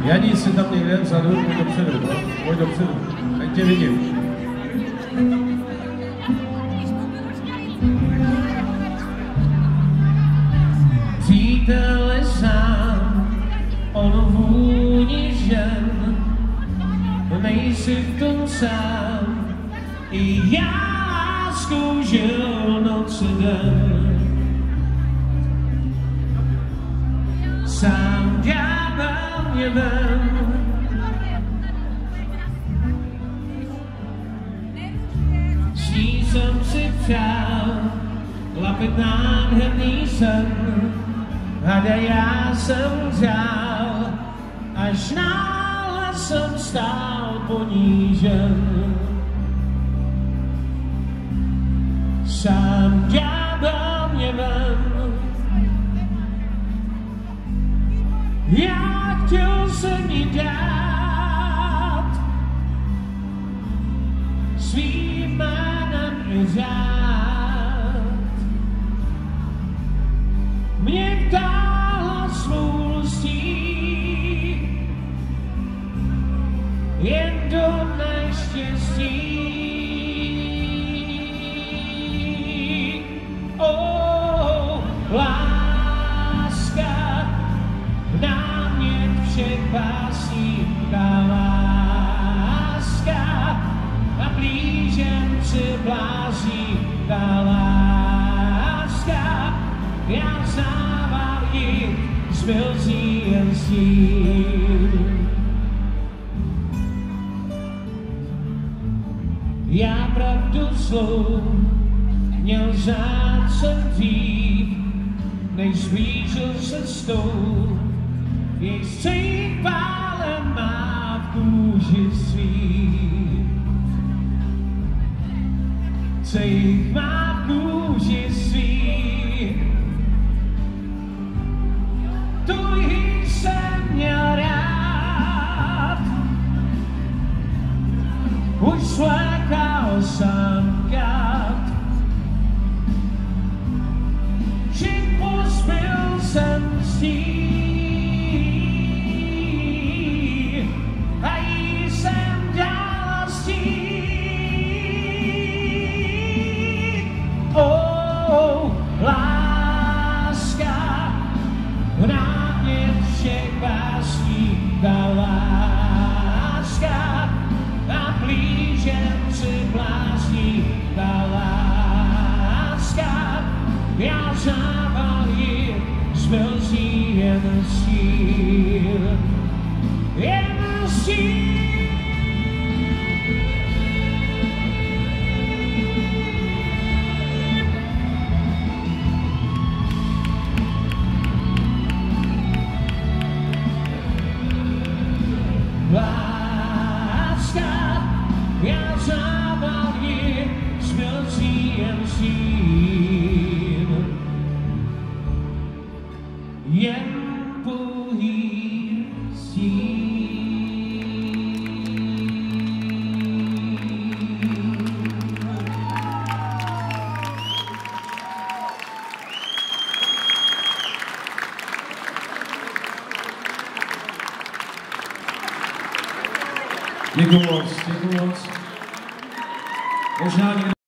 Janí si tam někde vzadu, pojď dopředu, no? Pojď dopředu, ať tě vidím. Přítele sám, ono vůni žen, nejsi v tom sám, i já láskou žil noc a den. Sám ďábel mě ven, s ní jsem si přál lapit nádherný sen, hada já jsem řál, až náhle jsem stál ponížen. Sám ďábel mě ven, já chtěl jsem jí dát svým jménem i řád. Mě vtáhla svou lstí, jen do neštěstí. Láska na mě všech pásí, ta láska a blížem se blází, ta láska, já závají zmilzí jen stíl. Já pravdu zlou měl řád jsem dřív, než zblížil se s tou, jej střih pálem má v kůži svých. Střih má v kůži svých, tu jsem měl rád, už slékal sám kat. Pozbyl jsem stí a jí jsem dal stí. Láska na mě všech pásí, ta láska a blížem se blázní, ta láska, já závají zmilzí jen stíl, jen stíl. Láska, já závají zmilzí jen stíl, jen pouhý stíl. Děkuju moc, děkuju moc. Možná někdo